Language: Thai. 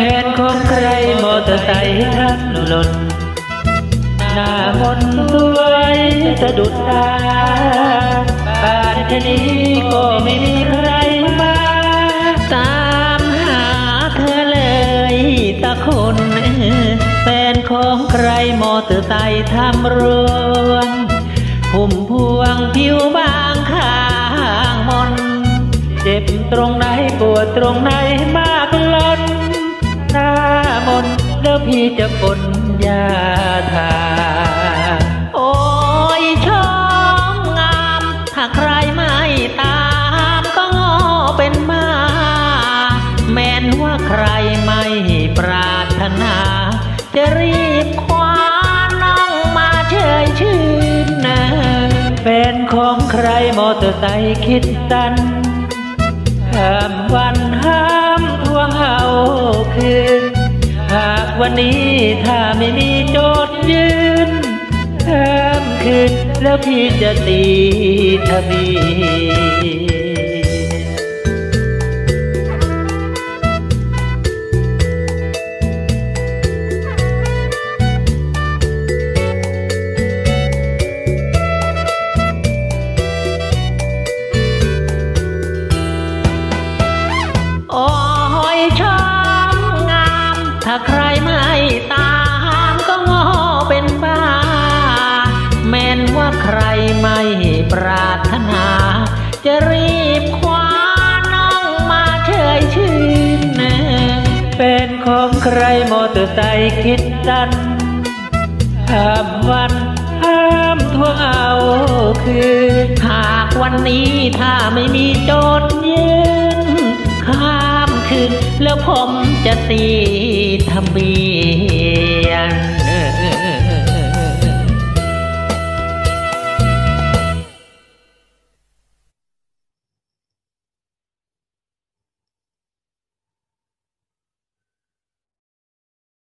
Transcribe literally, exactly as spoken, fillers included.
นของใครมอเตอร์ไซค์ทับหล่นหน้ามนสวยสะดุดตาป่านนี้ก็ไม่มีใครมาตามหาเธอเลยสักคนแฟนของใครมอเตอร์ไซค์ทำร่วงพุ่มพวงผิวบางข้างมนเจ็บตรงไหนปวดตรงไหนมากล้นหน้ามนแล้วพี่จะปนยาทาโอ้ยช่องงามถ้าใครไม่ตามก็งอเป็นมาแม้นว่าใครไม่ปรารถนาจะรีบคว้าน้องมาเฉยชื่นนะเป็นของใครมอเตอร์ไซค์คิดสั้นห้ามวันห้ามทวงเอาคืนหากวันนี้ถ้าไม่มีโจทย์ยืนห้ามคืนแล้วพี่จะตีทะเบียนถ้าใครไม่ตามก็งอเป็นบ้าแม้นว่าใครไม่ปรารถนาจะรีบคว้าน้องมาเฉยชื่นเป็นของใครมอเตอร์ไซค์คิดสั้นห้ามวันห้ามทวงเอาคืนหากวันนี้ถ้าไม่มีโจทย์ยืนข้ามคืนแล้วผมจะตีทะเบียน